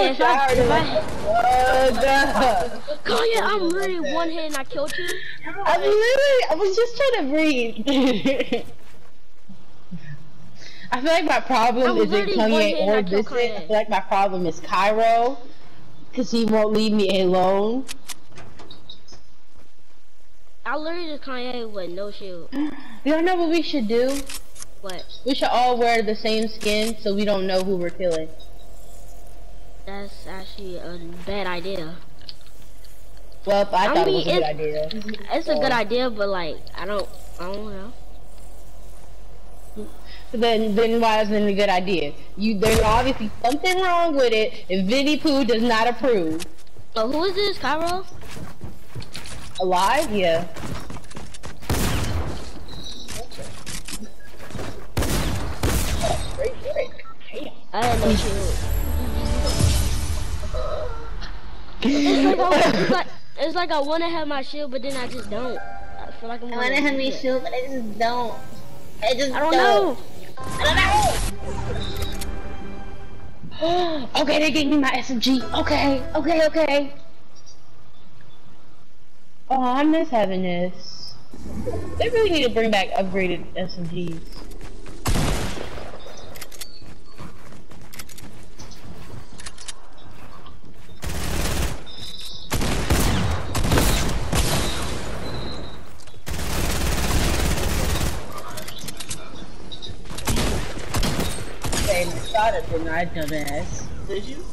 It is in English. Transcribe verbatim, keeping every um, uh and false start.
Okay, if I, if I, What? Kanye, I'm literally one hit and I killed you. I'm literally, I was just trying to breathe. I feel like my problem I'm isn't literally one Kanye hit and or I killed Vincent. I Kanye. feel like my problem is Cairo, because he won't leave me alone. I literally just Kanye with no shield. You don't know what we should do? What? We should all wear the same skin so we don't know who we're killing. That's actually a bad idea. Well, I, I thought mean, it was a good it's, idea. it's a good idea, but like, I don't, I don't know. Then, then why isn't it a good idea? You, there's obviously something wrong with it if Vinnie Pooh does not approve. So who is this, Cairo? Alive? Yeah. I had no shield. It's like, I, it's like it's like I want to have my shield, but then I just don't. I feel like I'm I wanna have my shield, but I just don't. I just I don't, don't. know. I don't know. Okay, they gave me my S M G. Okay, okay, okay. Oh, I miss having this. They really need to bring back upgraded S M Gs. Okay, my shot at denied, dumbass. Did you?